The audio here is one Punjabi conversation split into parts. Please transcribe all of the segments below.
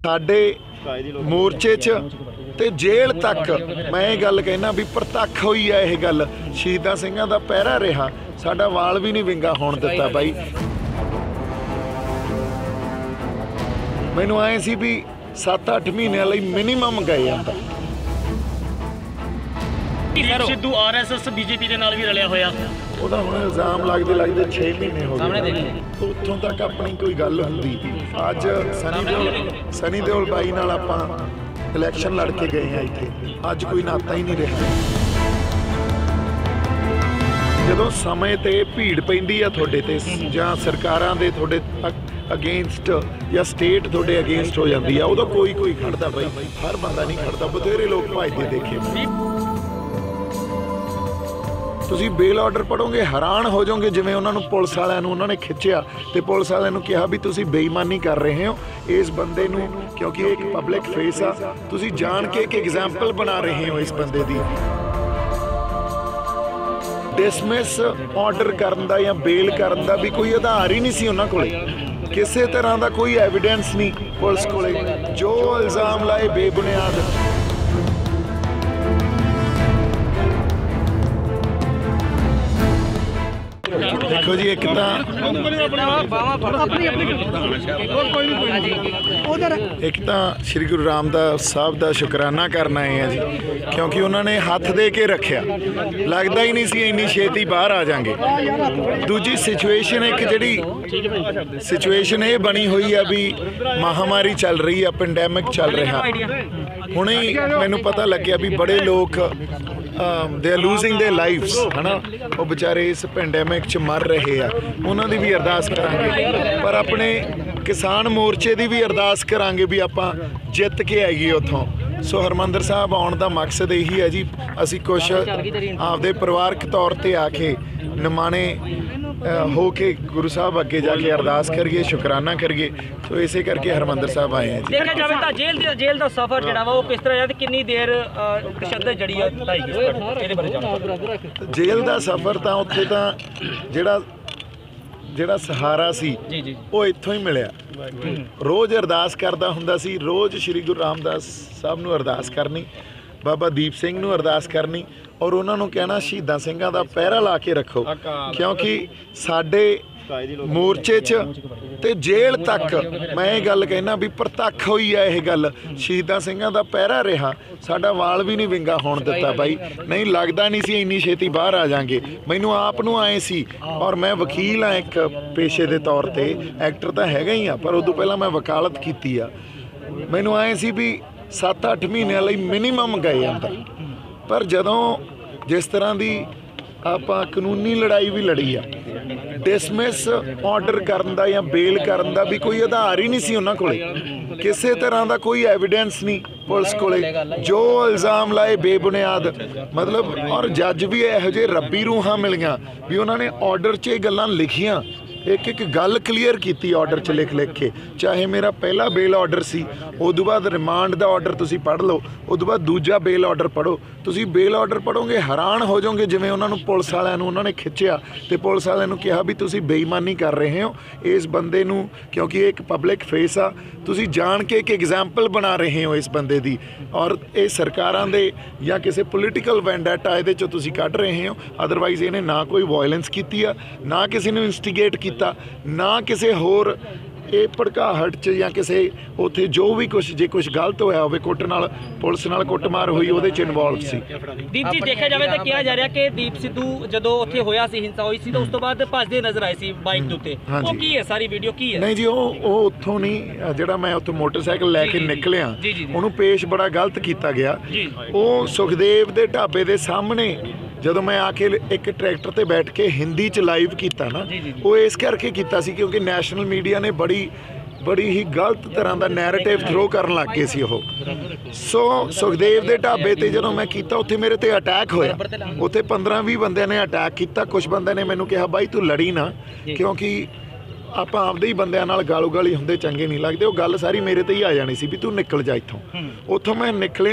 साडे मोर्चे च ते जेल तक मैं ये गल कहना भी प्रतख हुई है। यह गल शहीदां सिंघां दा पहरा रहा, साडा वाल भी नहीं विंगा होण दिता। बाई मैनूं आए सी भी 7-8 महीनों लई मिनीमम गए अंदर। सिद्धू आरएसएस बीजेपी के नाल भी रलिया होया, ਉਹਦਾ ਹੁਣ ਇਲਜ਼ਾਮ ਲੱਗਦੇ 6 ਮਹੀਨੇ ਹੋ ਗਏ। ਉੱਥੋਂ ਤੱਕ ਆਪਣੀ ਕੋਈ ਗੱਲ ਹੁੰਦੀ। ਅੱਜ ਸਨੀ ਦਿਓਲ ਬਾਈ ਨਾਲ ਆਪਾਂ ਇਲੈਕਸ਼ਨ ਲੜ ਕੇ ਗਏ ਹਾਂ ਇੱਥੇ, ਅੱਜ ਕੋਈ ਨਾਤਾ ਹੀ ਨਹੀਂ ਰਿਹਾ। ਜਦੋਂ ਸਮੇਂ ਤੇ ਭੀੜ ਪੈਂਦੀ ਆ ਤੁਹਾਡੇ ਤੇ ਜਾਂ ਸਰਕਾਰਾਂ ਦੇ ਤੁਹਾਡੇ ਅਗੇਂਸਟ ਜਾਂ ਸਟੇਟ ਤੁਹਾਡੇ ਅਗੇਂਸਟ ਹੋ ਜਾਂਦੀ ਆ, ਉਦੋਂ ਕੋਈ ਖੜਦਾ। ਬਾਈ ਹਰ ਬੰਦਾ ਨਹੀਂ ਖੜਦਾ, ਬਥੇਰੇ ਲੋਕ ਭੱਜਦੇ ਦੇਖੇ। ਤੁਸੀਂ ਬੇਲ ਆਰਡਰ ਪੜੋਗੇ ਹੈਰਾਨ ਹੋ ਜਾਓਗੇ, ਜਿਵੇਂ ਉਹਨਾਂ ਨੂੰ ਪੁਲਿਸ ਵਾਲਿਆਂ ਨੂੰ ਉਹਨਾਂ ਨੇ ਖਿੱਚਿਆ ਤੇ ਪੁਲਿਸ ਵਾਲਿਆਂ ਨੂੰ ਕਿਹਾ ਵੀ ਤੁਸੀਂ ਬੇਈਮਾਨੀ ਕਰ ਰਹੇ ਹੋ ਇਸ ਬੰਦੇ ਨੂੰ, ਕਿਉਂਕਿ ਇਹ ਇੱਕ ਪਬਲਿਕ ਫੇਸ ਆ, ਤੁਸੀਂ ਜਾਣ ਕੇ ਇੱਕ ਐਗਜ਼ਾਮਪਲ ਬਣਾ ਰਹੇ ਹੋ ਇਸ ਬੰਦੇ ਦੀ। ਡਿਸਮਿਸ ਆਰਡਰ ਕਰਨ ਦਾ ਜਾਂ ਬੇਲ ਕਰਨ ਦਾ ਵੀ ਕੋਈ ਆਧਾਰ ਹੀ ਨਹੀਂ ਸੀ ਉਹਨਾਂ ਕੋਲੇ, ਕਿਸੇ ਤਰ੍ਹਾਂ ਦਾ ਕੋਈ ਐਵੀਡੈਂਸ ਨਹੀਂ ਪੁਲਿਸ ਕੋਲੇ। ਜੋ ਇਲਜ਼ਾਮ ਲਾਏ ਬੇਬੁਨਿਆਦ। देखो जी, एक तो श्री गुरु रामदास साहब का शुकराना करना है जी, क्योंकि उन्होंने हाथ दे के रखा, लगता ही नहीं सी इन्नी छेती बाहर आ जाएंगे। दूजी सिचुएशन एक जी सिचुएशन ये बनी हुई है भी महामारी चल रही है, पेंडेमिक चल रहा। हुणे मैनू पता लग्या भी बड़े लोग they are losing their lives, है ना, वो बेचारे इस पेंडेमिक च मर रहे हैं। उन्होंने भी अरदास करांगे, पर अपने किसान मोर्चे की भी अरदास करांगे भी आपां जित के आईए उत्थों। सो हरमंदर साहब आउण दा मकसद यही है जी, असी कुछ आपदे परिवारक तौर पर आके निमाणे हो के गुरु साहब अगे जाके अरदास करिए, शुकराना करिए। तो इसे करके हरमंदर साहब आए हैं जी। देखा जाए तो जेल का सफर जड़ा वा वो किस तरह है, कितनी देर तशद्दद जड़ी है जेल का सफर? तो उत्थे तो ਜਿਹੜਾ सहारा सी वो इत्थों ही मिलिया। रोज़ अरदास करदा हुंदा सी, रोज़ श्री गुरु रामदास साहब नूं अरदास करनी, बाबा दीप सिंह नूं अरदास करनी और उन्होंने कहना शहीदां सिंघां दा पहरा ला के रखो, क्योंकि साडे मोर्चे च ते जेल तक मैं ये गल कहना भी प्रतख हुई है। यह गल शहीदां सिंघां दा पहरा रहा, साडा वाल भी नहीं विंगा होण दिता। बाई नहीं लगता नहीं सी इन्नी छेती बाहर आ जाएंगे। मैनू आप नूं आए सी, और मैं वकील हाँ एक पेशे के तौर पर, एक्टर तो हैगा ही हाँ, पर उदों पहला मैं वकालत की आ। मैनू आए सी भी 7-8 महीनों लई मिनीमम गए अंदर, पर जदों जिस तरह की ਆਪਾਂ ਕਾਨੂੰਨੀ ਲੜਾਈ ਵੀ ਲੜੀ ਆ, ਡਿਸਮਿਸ ਆਰਡਰ ਕਰਨ ਦਾ ਜਾਂ ਬੇਲ ਕਰਨ ਦਾ ਵੀ ਕੋਈ ਆਧਾਰ ਹੀ ਨਹੀਂ ਸੀ ਉਹਨਾਂ ਕੋਲੇ, ਕਿਸੇ ਤਰ੍ਹਾਂ ਦਾ ਕੋਈ ਐਵੀਡੈਂਸ ਨਹੀਂ ਪੁਲਿਸ ਕੋਲੇ। ਜੋ ਇਲਜ਼ਾਮ ਲਾਏ ਬੇਬੁਨਿਆਦ, ਮਤਲਬ, ਔਰ ਜੱਜ ਵੀ ਇਹੋ ਜਿਹੇ ਰੱਬੀ ਰੂਹਾਂ ਮਿਲੀਆਂ ਵੀ ਉਹਨਾਂ ਨੇ ਆਰਡਰ 'ਚ ਇਹ ਗੱਲਾਂ ਲਿਖੀਆਂ, एक गल क्लीयर की ऑर्डर च लिख के। चाहे मेरा पहला बेल ऑर्डर सी, उदों बाद रिमांड का ऑर्डर तुसी पढ़ लो, उदों बाद दूजा बेल ऑर्डर पढ़ो। तुसी बेल ऑर्डर पढ़ोगे हैरान हो जाओगे, जिवें उन्होंने पुलिस वालिਆਂ ਨੂੰ उन्होंने खिंचिया तो पुलिस वालिਆਂ ਨੂੰ कहा भी तुसी बेईमानी कर रहे हो इस बंदे नूं, क्योंकि एक पब्लिक फेस आ, तुसी जान के एक एग्जाम्पल बना रहे हो इस बंदे दी, और ये सरकारां दे या किसी पोलीटिकल वैंडेटा इहदे चों तुसी कढ रहे हो। अदरवाइज इहने ना कोई वायलेंस कीती आ, ना किसी ने इंस्टीगेट ना किसी होर ये भड़काहट च या किसी उत्थे जो भी कुछ जे कुछ गलत होया होवे, कुट नाल पुलिस नाल कुटमार हुई उहदे च इन्वॉल्व सी। दीप जी देखा जाए तो कहा जा रहा कि दीप सिद्धू जदों उत्थे होया सी, हिंसा हुई सी, तो उस तो बाद भजदे नजर आए सी बाइक दे उत्ते। वो की है सारी वीडियो की है? नहीं जी, वो उत्थों नहीं, जिहड़ा मैं उत्थे मोटरसाइकिल लैके निकलिया उहनूं पेश बड़ा गलत किया गया। वो सुखदेव दे ढाबे दे सामने ਜਦੋਂ मैं आके एक ट्रैक्टर ते बैठ के हिंदी च लाइव किया ना, वो इस करके किया सी क्योंकि नैशनल मीडिया ने बड़ी ही गलत तरह का नैरेटिव थ्रो कर लग गए सी वो। सो सुखदेव के ढाबे ते जदों मैं किया, उत्थे मेरे ते अटैक होया, उत्थे 15-20 बंदे ने अटैक किया। कुछ बंदे ने मैनू कहा बाई तू लड़ी ना, क्योंकि आप आपदे ही बंदियां नाल गालो गाली हुंदे चंगे नहीं लगदे। वो गल सारी मेरे ते ही आ जानी सी भी तू निकल जा इत्थों। उत्थों मैं निकलिया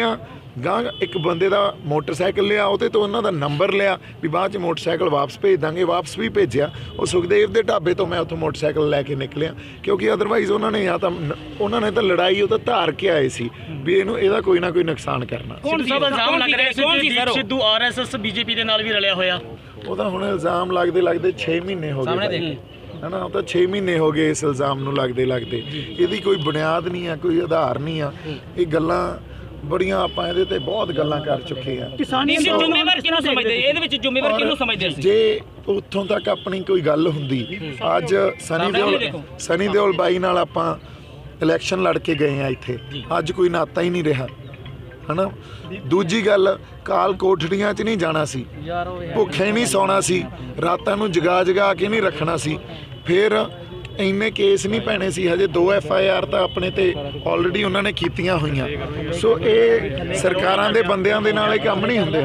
ਗਾਂ ਇੱਕ ਬੰਦੇ ਦਾ ਮੋਟਰਸਾਈਕਲ ਲਿਆ, ਉਹਦੇ ਤੋਂ ਉਹਨਾਂ ਦਾ ਨੰਬਰ ਲਿਆ ਵੀ ਬਾਅਦ 'ਚ ਮੋਟਰਸਾਈਕਲ ਵਾਪਸ ਭੇਜ ਦਾਂਗੇ, ਵਾਪਸ ਵੀ ਭੇਜਿਆ। ਉਹ ਸੁਖਦੇਵ ਦੇ ਢਾਬੇ ਤੋਂ ਮੈਂ ਉੱਥੋਂ ਮੋਟਰਸਾਈਕਲ ਲੈ ਕੇ ਨਿਕਲਿਆ, ਕਿਉਂਕਿ ਅਦਰਵਾਈਜ਼ ਉਹਨਾਂ ਨੇ ਉਹਨਾਂ ਨੇ ਤਾਂ ਲੜਾਈ ਉਹ ਤਾਂ ਧਾਰ ਕੇ ਆਏ ਸੀ ਵੀ ਇਹਦਾ ਕੋਈ ਨਾ ਕੋਈ ਨੁਕਸਾਨ ਕਰਨਾ। ਸਿੱਧੂ RSS BJP ਦੇ ਨਾਲ ਵੀ ਰਲਿਆ ਹੋਇਆ, ਉਹਦਾ ਹੁਣ ਇਲਜ਼ਾਮ ਲੱਗਦੇ 6 ਮਹੀਨੇ ਹੋ ਗਏ ਹੈ ਨਾ, ਉਹ ਤਾਂ 6 ਮਹੀਨੇ ਹੋ ਗਏ ਇਸ ਇਲਜ਼ਾਮ ਨੂੰ ਲੱਗਦੇ। ਇਹਦੀ ਕੋਈ ਬੁਨਿਆਦ ਨਹੀਂ ਆ, ਕੋਈ ਆਧਾਰ ਨਹੀਂ ਆ। ਇਹ ਗੱਲਾਂ ਬੜੀਆਂ ਆਪਾਂ ਇਹਦੇ ਤੇ ਬਹੁਤ ਗੱਲਾਂ ਕਰ ਚੁੱਕੇ ਆ। ਜ਼ਿੰਮੇਵਾਰ ਕਿਹਨੂੰ ਸਮਝਦੇ ਇਹਦੇ ਵਿੱਚ, ਜ਼ਿੰਮੇਵਾਰ ਕਿਹਨੂੰ ਸਮਝਦੇ ਸੀ? ਜੇ ਉੱਥੋਂ ਤੱਕ ਆਪਣੀ ਕੋਈ ਗੱਲ ਹੁੰਦੀ, ਅੱਜ ਸਨੀ ਦਿਓਲ ਬਾਈ ਨਾਲ ਆਪਾਂ ਇਲੈਕਸ਼ਨ ਲੜ ਕੇ ਗਏ ਆ ਇੱਥੇ, ਅੱਜ ਕੋਈ ਨਾਤਾ ਹੀ ਨਹੀਂ ਰਿਹਾ ਹੈ ਨਾ। ਦੂਜੀ ਗੱਲ, ਕਾਲ ਕੋਠੜੀਆਂ 'ਚ ਨਹੀਂ ਜਾਣਾ ਸੀ, ਭੁੱਖੇ ਨਹੀਂ ਸੌਣਾ ਸੀ, ਰਾਤਾਂ ਨੂੰ ਜਗਾ ਕੇ ਨਹੀਂ ਰੱਖਣਾ ਸੀ। ਫਿਰ ਇੰਨੇ ਕੇਸ ਨਹੀਂ ਪੈਣੇ ਸੀ। ਹਜੇ 2 FIR ਤਾਂ ਆਪਣੇ ਤੇ ਆਲਰੇਡੀ ਉਹਨਾਂ ਨੇ ਕੀਤੀਆਂ ਹੋਈਆਂ। ਸੋ ਇਹ ਸਰਕਾਰਾਂ ਦੇ ਬੰਦਿਆਂ ਦੇ ਨਾਲ ਇਹ ਕੰਮ ਨਹੀਂ ਹੁੰਦੇ।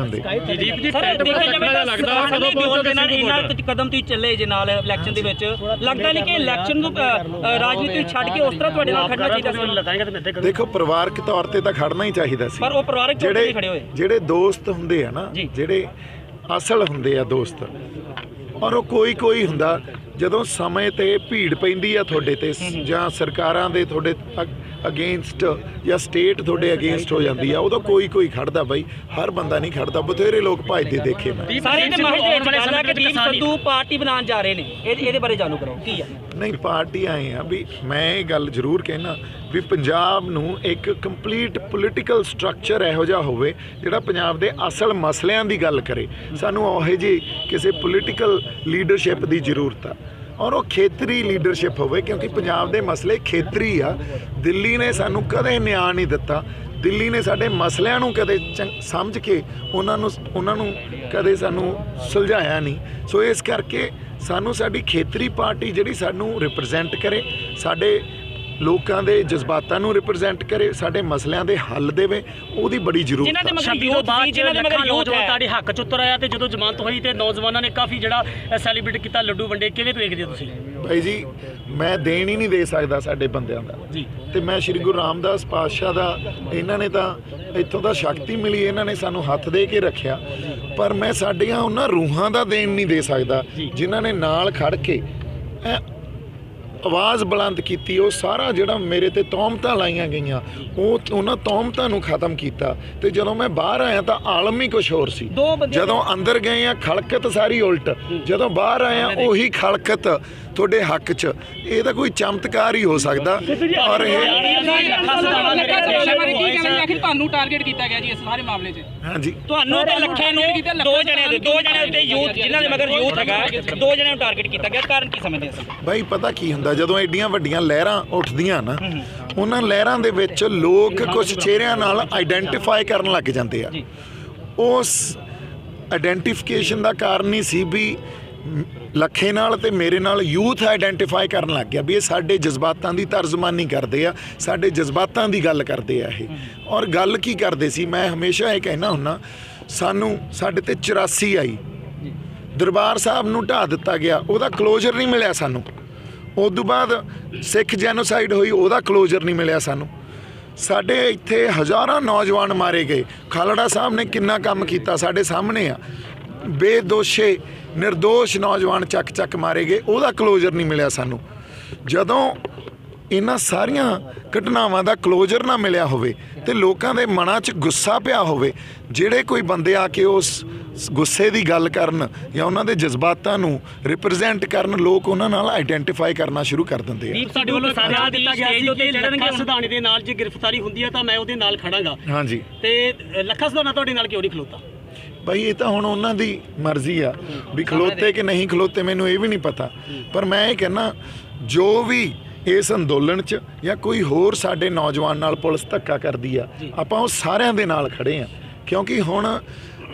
ਕਦਮ ਤੁਸੀਂ ਚੱਲੇ ਜੇ ਨਾਲ ਇਲੈਕਸ਼ਨ ਦੇ ਵਿੱਚ, ਲੱਗਦਾ ਨਹੀਂ ਕਿ ਇਲੈਕਸ਼ਨ ਨੂੰ ਰਾਜਨੀਤੀ ਛੱਡ ਕੇ ਉਸ ਤਰ੍ਹਾਂ ਤੁਹਾਡੇ ਨਾਲ ਖੜਨਾ ਚਾਹੀਦਾ ਸੀ? ਦੇਖੋ, ਪਰਿਵਾਰਕ ਤੌਰ ਤੇ ਤਾਂ ਖੜਨਾ ਹੀ ਚਾਹੀਦਾ ਸੀ, ਪਰ ਉਹ ਪਰਿਵਾਰਕ ਤੌਰ ਤੇ ਖੜੇ ਹੋਏ ਜਿਹੜੇ ਦੋਸਤ ਹੁੰਦੇ ਆ ਨਾ, ਜਿਹੜੇ ਅਸਲ ਹੁੰਦੇ ਆ ਦੋਸਤ, ਔਰ ਉਹ ਕੋਈ ਹੁੰਦਾ ਜਦੋਂ ਸਮੇਂ ਤੇ ਭੀੜ ਪੈਂਦੀ ਆ ਤੁਹਾਡੇ ਤੇ, ਜਾਂ ਸਰਕਾਰਾਂ ਦੇ ਤੁਹਾਡੇ ਅਗੇਂਸਟ ਜਾਂ ਸਟੇਟ ਤੁਹਾਡੇ ਅਗੇਂਸਟ ਹੋ ਜਾਂਦੀ ਆ, ਉਦੋਂ ਕੋਈ ਖੜਦਾ ਬਾਈ। ਹਰ ਬੰਦਾ ਨਹੀਂ ਖੜਦਾ, ਬਥੇਰੇ ਲੋਕ ਭੱਜਦੇ ਦੇਖੇ ਮੈਂ। ਸਾਰੇ ਦੇ ਮਾਹਰ ਕਿ ਦੀਪ ਸਿੱਧੂ ਪਾਰਟੀ ਬਣਾਉਣ ਜਾ ਰਹੇ ਨੇ, ਇਹਦੇ ਬਾਰੇ ਜਾਣੂ ਕਰੋ ਕੀ ਆ। ਨਹੀਂ, ਪਾਰਟੀ ਆਏ ਆ ਵੀ ਮੈਂ ਇਹ ਗੱਲ ਜ਼ਰੂਰ ਕਹਿਣਾ ਵੀ ਪੰਜਾਬ ਨੂੰ ਇੱਕ ਕੰਪਲੀਟ ਪੋਲੀਟੀਕਲ ਸਟਰਕਚਰ ਇਹੋ ਜਿਹਾ ਹੋਵੇ ਜਿਹੜਾ ਪੰਜਾਬ ਦੇ ਅਸਲ ਮਸਲਿਆਂ ਦੀ ਗੱਲ ਕਰੇ। ਸਾਨੂੰ ਉਹੋ ਜਿਹੀ ਕਿਸੇ ਪੋਲੀਟੀਕਲ ਲੀਡਰਸ਼ਿਪ ਦੀ ਜ਼ਰੂਰਤ ਆ, ਔਰ ਉਹ ਖੇਤਰੀ ਲੀਡਰਸ਼ਿਪ ਹੋਵੇ, ਕਿਉਂਕਿ ਪੰਜਾਬ ਦੇ ਮਸਲੇ ਖੇਤਰੀ ਆ। ਦਿੱਲੀ ਨੇ ਸਾਨੂੰ ਕਦੇ ਨਿਆਂ ਨਹੀਂ ਦਿੱਤਾ, ਦਿੱਲੀ ਨੇ ਸਾਡੇ ਮਸਲਿਆਂ ਨੂੰ ਕਦੇ ਸਮਝ ਕੇ ਉਹਨਾਂ ਨੂੰ ਕਦੇ ਸਾਨੂੰ ਸੁਲਝਾਇਆ ਨਹੀਂ। ਸੋ ਇਸ ਕਰਕੇ ਸਾਨੂੰ ਸਾਡੀ ਖੇਤਰੀ ਪਾਰਟੀ ਜਿਹੜੀ ਸਾਨੂੰ ਰਿਪਰੈਜ਼ੈਂਟ ਕਰੇ, ਸਾਡੇ ਲੋਕਾਂ ਦੇ ਜਜ਼ਬਾਤਾਂ ਨੂੰ ਰਿਪਰੈਜ਼ੈਂਟ ਕਰੇ, ਸਾਡੇ ਮਸਲਿਆਂ ਦੇ ਹੱਲ ਦੇਵੇ, ਉਹਦੀ ਬੜੀ ਜ਼ਰੂਰਤ ਹੈ। ਤੁਹਾਡੇ ਹੱਕ ਚ ਉਤਰ ਆਇਆ ਤੇ ਜਦੋਂ ਜ਼ਮਾਨਤ ਹੋਈ ਤੇ ਨੌਜਵਾਨਾਂ ਨੇ ਕਾਫੀ ਜਿਹੜਾ ਸੈਲੀਬ੍ਰੇਟ ਕੀਤਾ, ਲੱਡੂ ਵੰਡੇ, ਕਿਵੇਂ ਵੇਖਦੇ ਹੋ ਤੁਸੀਂ? ਭਾਈ ਜੀ, ਮੈਂ ਦੇਣ ਹੀ ਨਹੀਂ ਦੇ ਸਕਦਾ ਸਾਡੇ ਬੰਦਿਆਂ ਦਾ ਜੀ, ਤੇ ਮੈਂ ਸ਼੍ਰੀ ਗੁਰੂ ਰਾਮਦਾਸ ਪਾਤਸ਼ਾਹ ਦਾ, ਇਹਨਾਂ ਨੇ ਤਾਂ ਇੱਥੋਂ ਦਾ ਸ਼ਕਤੀ ਮਿਲੀ, ਇਹਨਾਂ ਨੇ ਸਾਨੂੰ ਹੱਥ ਦੇ ਕੇ ਰੱਖਿਆ, ਪਰ ਮੈਂ ਸਾਡੀਆਂ ਉਹਨਾਂ ਰੂਹਾਂ ਦਾ ਦੇਣ ਨਹੀਂ ਦੇ ਸਕਦਾ ਜਿਨ੍ਹਾਂ ਨੇ ਨਾਲ ਖੜ ਕੇ ਆਵਾਜ਼ ਬੁਲੰਦ ਕੀਤੀ। ਉਹ ਸਾਰਾ ਜਿਹੜਾ ਮੇਰੇ ਤੇ ਤੌਹਮਤਾਂ ਲਾਈਆਂ ਗਈਆਂ, ਉਹਨਾਂ ਤੌਹਮਤਾਂ ਨੂੰ ਖਤਮ ਕੀਤਾ। ਤੇ ਜਦੋਂ ਮੈਂ ਬਾਹਰ ਆਇਆ ਤਾਂ ਆਲਮ ਹੀ ਕੁਝ ਹੋਰ ਸੀ। ਜਦੋਂ ਅੰਦਰ ਗਏ ਆ ਖਲਕਤ ਸਾਰੀ ਉਲਟ, ਜਦੋਂ ਬਾਹਰ ਆਇਆ ਉਹੀ ਖਲਕਤ ਤੁਹਾਡੇ ਹੱਕ 'ਚ। ਇਹ ਤਾਂ ਕੋਈ ਚਮਤਕਾਰ ਹੀ ਹੋ ਸਕਦਾ। ਔਰ ਤੁਹਾਨੂੰ ਟਾਰਗੇਟ ਕੀਤਾ ਗਿਆ ਜੀ ਇਸ ਸਾਰੇ ਮਾਮਲੇ 'ਚ? ਹਾਂਜੀ, ਤੁਹਾਨੂੰ ਤੇ ਲੱਖੇ ਨੂੰ ਦੋ ਜਣਿਆਂ ਦੇ ਯੂਥ ਜਿਨ੍ਹਾਂ ਦੇ ਮਗਰ ਯੂਥ ਹੈਗਾ, 2 ਜਣਿਆਂ ਨੂੰ ਟਾਰਗੇਟ ਕੀਤਾ ਗਿਆ। ਕਾਰਨ ਕੀ ਸਮਝਦੇ ਹੋ? ਬਾਈ, ਪਤਾ ਕੀ ਹੁੰਦਾ, ਜਦੋਂ ਐਡੀਆਂ ਵੱਡੀਆਂ ਲਹਿਰਾਂ ਉੱਠਦੀਆਂ ਨਾ, ਉਹਨਾਂ ਲਹਿਰਾਂ ਦੇ ਵਿੱਚ ਲੋਕ ਕੁਝ ਚਿਹਰਿਆਂ ਨਾਲ ਆਈਡੈਂਟੀਫਾਈ ਕਰਨ ਲੱਗ ਜਾਂਦੇ ਆ। ਉਸ ਆਈਡੈਂਟੀਫਿਕੇਸ਼ਨ ਦਾ ਕਾਰਨ ਹੀ ਸੀ ਵੀ ਲੱਖੇ ਨਾਲ ਤੇ ਮੇਰੇ ਨਾਲ ਯੂਥ ਆਈਡੈਂਟੀਫਾਈ ਕਰਨ ਲੱਗ ਗਿਆ ਵੀ ਇਹ ਸਾਡੇ ਜਜ਼ਬਾਤਾਂ ਦੀ ਤਰਜਮਾਨੀ ਕਰਦੇ ਆ, ਸਾਡੇ ਜਜ਼ਬਾਤਾਂ ਦੀ ਗੱਲ ਕਰਦੇ ਆ ਇਹ। ਔਰ ਗੱਲ ਕੀ ਕਰਦੇ ਸੀ, ਮੈਂ ਹਮੇਸ਼ਾ ਇਹ ਕਹਿਣਾ ਹੁੰਦਾ, ਸਾਡੇ ਤੇ 84 ਆਈ, ਦਰਬਾਰ ਸਾਹਿਬ ਨੂੰ ਢਾਹ ਦਿੱਤਾ ਗਿਆ, ਉਹਦਾ ਕਲੋਜ਼ਰ ਨਹੀਂ ਮਿਲਿਆ ਸਾਨੂੰ। ਉਸ ਤੋਂ ਬਾਅਦ ਸਿੱਖ ਜੈਨੋਸਾਈਡ ਹੋਈ, ਉਹਦਾ ਕਲੋਜ਼ਰ ਨਹੀਂ ਮਿਲਿਆ ਸਾਨੂੰ। ਸਾਡੇ ਇੱਥੇ ਹਜ਼ਾਰਾਂ ਨੌਜਵਾਨ ਮਾਰੇ ਗਏ, ਖਾਲੜਾ ਸਾਹਿਬ ਨੇ ਕਿੰਨਾ ਕੰਮ ਕੀਤਾ ਸਾਡੇ ਸਾਹਮਣੇ ਆ। ਬੇਦੋਸ਼ੇ ਨਿਰਦੋਸ਼ ਨੌਜਵਾਨ ਚੱਕ ਮਾਰੇ ਗਏ, ਉਹਦਾ ਕਲੋਜ਼ਰ ਨਹੀਂ ਮਿਲਿਆ ਸਾਨੂੰ। ਜਦੋਂ ਇਹਨਾਂ ਸਾਰੀਆਂ ਘਟਨਾਵਾਂ ਦਾ ਕਲੋਜ਼ਰ ਨਾ ਮਿਲਿਆ ਹੋਵੇ ਤੇ ਲੋਕਾਂ ਦੇ ਮਨਾਂ 'ਚ ਗੁੱਸਾ ਪਿਆ ਹੋਵੇ, ਜਿਹੜੇ ਕੋਈ ਬੰਦੇ ਆ ਕੇ ਉਸ ਗੁੱਸੇ ਦੀ ਗੱਲ ਕਰਨ ਜਾਂ ਉਹਨਾਂ ਦੇ ਜਜ਼ਬਾਤਾਂ ਨੂੰ ਰਿਪਰੈਜ਼ੈਂਟ ਕਰਨ, ਲੋਕ ਉਹਨਾਂ ਨਾਲ ਆਈਡੈਂਟੀਫਾਈ ਕਰਨਾ ਸ਼ੁਰੂ ਕਰ ਦਿੰਦੇ ਆ। ਸਾਡੇ ਵੱਲੋਂ ਸਾਡਾ ਦਿੱਤਾ ਗਿਆ ਸੀ ਕਿ ਲੱਖਾ ਸਿਧਾਣੇ ਦੇ ਨਾਲ ਜੇ ਗ੍ਰਿਫਤਾਰੀ ਹੁੰਦੀ ਹੈ ਤਾਂ ਮੈਂ ਉਹਦੇ ਨਾਲ ਖੜਾਂਗਾ। ਹਾਂਜੀ, ਤੇ ਲੱਖਾ ਸਿਧਾਣਾ ਤੁਹਾਡੇ ਨਾਲ ਕਿਉਂ ਨਹੀਂ ਖਲੋਤਾ? ਭਾਈ, ਇਹ ਤਾਂ ਹੁਣ ਉਹਨਾਂ ਦੀ ਮਰਜ਼ੀ ਆ ਵੀ ਖਲੋਤੇ ਕਿ ਨਹੀਂ ਖਲੋਤੇ, ਮੈਨੂੰ ਇਹ ਵੀ ਨਹੀਂ ਪਤਾ। ਪਰ ਮੈਂ ਇਹ ਕਹਿੰਦਾ, ਜੋ ਵੀ ਇਸ ਅੰਦੋਲਨ 'ਚ ਜਾਂ ਕੋਈ ਹੋਰ ਸਾਡੇ ਨੌਜਵਾਨ ਨਾਲ ਪੁਲਿਸ ਧੱਕਾ ਕਰਦੀ ਆ, ਆਪਾਂ ਉਹ ਸਾਰਿਆਂ ਦੇ ਨਾਲ ਖੜੇ ਆ। ਕਿਉਂਕਿ ਹੁਣ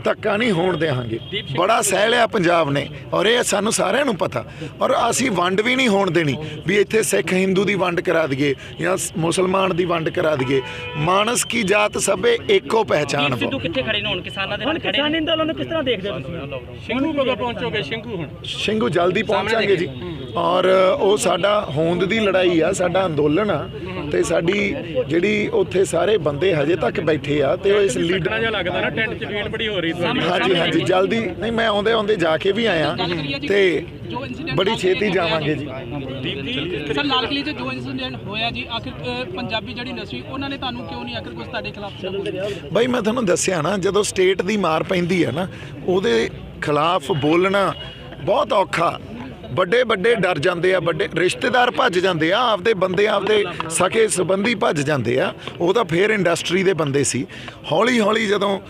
ਧੱਕਾ ਨਹੀਂ ਹੋਣ ਦੇਵਾਂਗੇ। ਬੜਾ ਸਹਿ ਲਿਆ ਪੰਜਾਬ ਨੇ ਔਰ ਇਹ ਸਾਨੂੰ ਸਾਰਿਆਂ ਨੂੰ ਪਤਾ, ਔਰ ਅਸੀਂ ਵੰਡ ਵੀ ਨਹੀਂ ਹੋਣ ਦੇਣੀ ਵੀ ਇੱਥੇ ਸਿੱਖ ਹਿੰਦੂ ਦੀ ਵੰਡ ਕਰਾ ਦਈਏ ਜਾਂ ਮੁਸਲਮਾਨ ਦੀ ਵੰਡ ਕਰਾ ਦਈਏ। ਮਾਨਸ ਕੀ ਜਾਤ ਸਭੇ ਏਕੋ ਪਹਿਚਾਨ। ਸਿੱਧੂ ਕਿੱਥੇ ਖੜੇ ਨੇ ਹੁਣ? ਕਿਸਾਨਾਂ ਦੇ ਨਾਲ ਖੜੇ ਨੇ। ਕਿਸਾਨੀ ਅੰਦੋਲਨ ਨੂੰ ਕਿਸ ਤਰ੍ਹਾਂ ਦੇਖਦੇ ਹੋ ਤੁਸੀਂ? ਸਿੰਘੂ ਕਦੋਂ ਪਹੁੰਚੋਗੇ? ਸਿੰਘੂ ਹੁਣ ਸਿੰਘੂ ਜਲਦੀ ਪਹੁੰਚਾਂਗੇ ਜੀ, ਔਰ ਉਹ ਸਾਡਾ ਹੋਂਦ ਦੀ ਲੜਾਈ ਆ, ਸਾਡਾ ਅੰਦੋਲਨ ਆ, ਤੇ ਸਾਡੀ ਜਿਹੜੀ ਉੱਥੇ ਸਾਰੇ ਬੰਦੇ ਹਜੇ ਤੱਕ ਬੈਠੇ ਆ ਤੇ ਉਹ ਇਸ ਲੀਡਰ ਜਿਹਾ ਲੱਗਦਾ ਨਾ ਟੈਂਟ 'ਚ ਭੀੜ ਬੜੀ ਹੋ ਰਹੀ ਤੁਹਾਡੀ। ਹਾਂਜੀ ਹਾਂਜੀ ਜਲਦੀ ਨਹੀਂ, ਮੈਂ ਆਉਂਦੇ ਜਾ ਕੇ ਵੀ ਆਇਆ ਤੇ ਬੜੀ ਛੇਤੀ ਜਾਵਾਂਗੇ ਜੀ। ਸਰ ਲਾਲ ਕਿਲੇ 'ਚ ਜੋ ਇਨਸੀਡੈਂਟ ਹੋਇਆ ਜੀ, ਆਖਿਰ ਪੰਜਾਬੀ ਜਿਹੜੀ ਇੰਡਸਟਰੀ ਉਹਨਾਂ ਨੇ ਤੁਹਾਨੂੰ ਕਿਉਂ ਨਹੀਂ ਆਖਿਰ ਕੁਝ ਤੁਹਾਡੇ ਖਿਲਾਫ? ਬਾਈ ਮੈਂ ਤੁਹਾਨੂੰ ਦੱਸਿਆ ਨਾ, ਜਦੋਂ ਸਟੇਟ ਦੀ ਮਾਰ ਪੈਂਦੀ ਹੈ ਨਾ ਉਹਦੇ ਖਿਲਾਫ ਬੋਲਣਾ ਬਹੁਤ ਔਖਾ। ਵੱਡੇ ਵੱਡੇ ਡਰ ਜਾਂਦੇ ਆ, ਵੱਡੇ ਰਿਸ਼ਤੇਦਾਰ ਭੱਜ ਜਾਂਦੇ ਆ, ਆਪਦੇ ਬੰਦੇ ਆਪਦੇ ਸਕੇ ਸੰਬੰਧੀ ਭੱਜ ਜਾਂਦੇ ਆ। ਉਹ ਤਾਂ ਫੇਰ ਇੰਡਸਟਰੀ ਦੇ ਬੰਦੇ ਸੀ। ਹੌਲੀ ਹੌਲੀ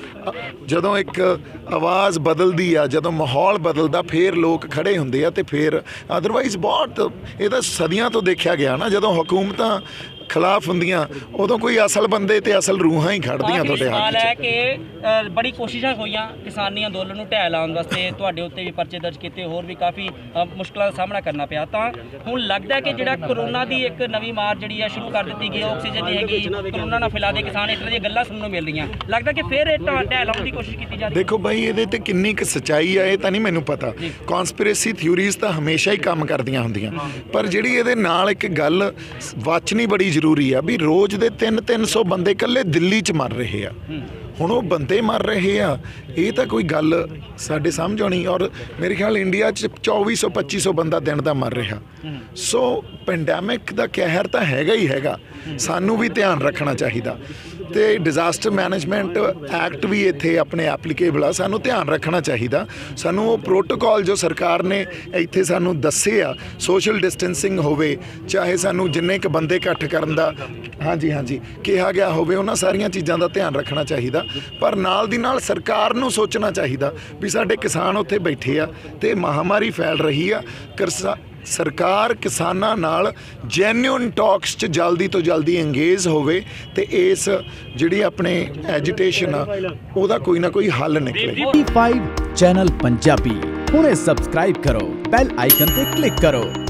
ਜਦੋਂ ਇੱਕ ਆਵਾਜ਼ ਬਦਲਦੀ ਆ, ਜਦੋਂ ਮਾਹੌਲ ਬਦਲਦਾ, ਫੇਰ ਲੋਕ ਖੜੇ ਹੁੰਦੇ ਆ ਤੇ ਫੇਰ ਅਦਰਵਾਈਜ਼ ਬਹੁਤ ਇਹ ਤਾਂ ਸਦੀਆਂ ਤੋਂ ਦੇਖਿਆ ਗਿਆ ਨਾ, ਜਦੋਂ ਹਕੂਮਤਾਂ ਖਿਲਾਫ ਹੁੰਦੀਆਂ ਉਦੋਂ ਕੋਈ ਅਸਲ ਬੰਦੇ ਤੇ ਅਸਲ ਰੂਹਾਂ ਹੀ ਖੜਦੀਆਂ ਤੁਹਾਡੇ ਹੱਥ 'ਚ। ਹੈ ਕਿ ਬੜੀ ਕੋਸ਼ਿਸ਼ਾਂ ਹੋਈਆਂ ਕਿਸਾਨੀ ਅੰਦੋਲਨ ਨੂੰ ਢਹਿ ਲਾਉਣ ਵਾਸਤੇ, ਤੁਹਾਡੇ ਉੱਤੇ ਵੀ ਪਰਚੇ ਦਰਜ ਕੀਤੇ, ਹੋਰ ਵੀ ਕਾਫੀ ਮੁਸ਼ਕਲਾਂ ਦਾ ਸਾਹਮਣਾ ਕਰਨਾ ਪਿਆ। ਤਾਂ ਹੁਣ ਲੱਗਦਾ ਕਿ ਜਿਹੜਾ ਕਰੋਨਾ ਦੀ ਇੱਕ ਨਵੀਂ ਮਾਰ ਜਿਹੜੀ ਹੈ ਸ਼ੁਰੂ ਕਰ ਦਿੱਤੀ ਗਈ, ਆਕਸੀਜਨ ਨਹੀਂ ਹੈਗੀ, ਕਰੋਨਾ ਨਾਲ ਫੈਲਾ ਦੇ ਕਿਸਾਨ, ਇਸ ਤਰ੍ਹਾਂ ਦੀਆਂ ਗੱਲਾਂ ਸੁਣਨ ਨੂੰ ਮਿਲ ਰਹੀਆਂ। ਲੱਗਦਾ ਕਿ ਫਿਰ ਇਹ ਢਹਿ ਲਾਉਣ ਦੀ ਕੋਸ਼ਿਸ਼ ਕੀਤੀ ਜਾ ਰਹੀ ਹੈ। ਦੇਖੋ ਬਾਈ, ਇਹਦੇ ਤੇ ਕਿੰਨੀ ਕੁ ਸੱਚਾਈ ਆ ਇਹ ਤਾਂ ਨਹੀਂ ਮੈਨੂੰ ਪਤਾ। ਕਨਸਪੀਰੇਸੀ ਥਿਊਰੀਜ਼ ਤਾਂ ਹਮੇਸ਼ਾ ਹੀ ਕੰਮ ਕਰਦੀਆਂ ਹੁੰਦੀਆਂ, ਪਰ ਜਿਹੜੀ ਇਹਦੇ ਨਾਲ ਇੱਕ ਗੱਲ ਵਾਚਣੀ ਬੜੀ ਜ਼ਰੂਰੀ ਆ ਵੀ ਰੋਜ਼ ਦੇ 300 ਬੰਦੇ ਇਕੱਲੇ ਦਿੱਲੀ 'ਚ ਮਰ ਰਹੇ ਆ। ਹੁਣ ਉਹ ਬੰਦੇ ਮਰ ਰਹੇ ਆ, ਇਹ ਤਾਂ ਕੋਈ ਗੱਲ ਸਾਡੇ ਸਮਝ ਆਉਣੀ। ਔਰ ਮੇਰੇ ਖਿਆਲ ਇੰਡੀਆ 'ਚ 2400-2500 ਬੰਦਾ ਦਿਨ ਦਾ ਮਰ ਰਿਹਾ। ਸੋ ਪੈਂਡੈਮਿਕ ਦਾ ਕਹਿਰ ਤਾਂ ਹੈਗਾ ਹੀ ਹੈਗਾ, ਸਾਨੂੰ ਵੀ ਧਿਆਨ ਰੱਖਣਾ ਚਾਹੀਦਾ। ਤੇ ਡਿਜ਼ਾਸਟਰ ਮੈਨੇਜਮੈਂਟ ਐਕਟ ਵੀ ਇੱਥੇ ਆਪਣੇ ਐਪਲੀਕੇਬਲ ਆ, ਸਾਨੂੰ ਧਿਆਨ ਰੱਖਣਾ ਚਾਹੀਦਾ। ਸਾਨੂੰ ਉਹ ਪ੍ਰੋਟੋਕਾਲ ਜੋ ਸਰਕਾਰ ਨੇ ਇੱਥੇ ਸਾਨੂੰ ਦੱਸੇ ਆ, ਸੋਸ਼ਲ ਡਿਸਟੈਂਸਿੰਗ ਹੋਵੇ, ਚਾਹੇ ਸਾਨੂੰ ਜਿੰਨੇ ਕੁ ਬੰਦੇ ਇਕੱਠ ਕਰਨ ਦਾ ਹਾਂਜੀ ਕਿਹਾ ਗਿਆ ਹੋਵੇ, ਉਹਨਾਂ ਸਾਰੀਆਂ ਚੀਜ਼ਾਂ ਦਾ ਧਿਆਨ ਰੱਖਣਾ ਚਾਹੀਦਾ। ਪਰ ਨਾਲ ਦੀ ਨਾਲ ਸਰਕਾਰ ਨੂੰ ਸੋਚਣਾ ਚਾਹੀਦਾ ਵੀ ਸਾਡੇ ਕਿਸਾਨ ਉੱਥੇ ਬੈਠੇ ਆ ਤੇ ਮਹਾਮਾਰੀ ਫੈਲ ਰਹੀ ਆ। ਸਰਕਾਰ ਕਿਸਾਨਾਂ ਨਾਲ ਜੈਨੂਇਨ ਟਾਕਸ 'ਚ ਜਲਦੀ ਤੋਂ ਜਲਦੀ ਇੰਗੇਜ ਹੋਵੇ ਤੇ ਇਸ ਜਿਹੜੀ ਆਪਣੇ ਐਜੀਟੇਸ਼ਨ ਆ ਉਹਦਾ ਕੋਈ ਨਾ ਕੋਈ ਹੱਲ ਨਿਕਲੇ। T5 ਚੈਨਲ ਪੰਜਾਬੀ ਹੁਣੇ ਸਬਸਕ੍ਰਾਈਬ ਕਰੋ, ਬੈਲ ਆਈਕਨ ਤੇ ਕਲਿੱਕ ਕਰੋ।